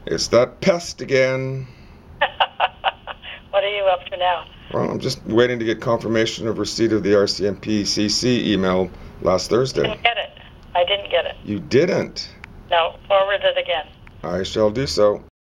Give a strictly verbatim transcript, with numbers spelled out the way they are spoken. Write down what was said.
It's that pest again. What are you up to now? Well, I'm just waiting to get confirmation of receipt of the R C M P C C email last Thursday. I didn't get it. I didn't get it. You didn't? No, forward it again. I shall do so.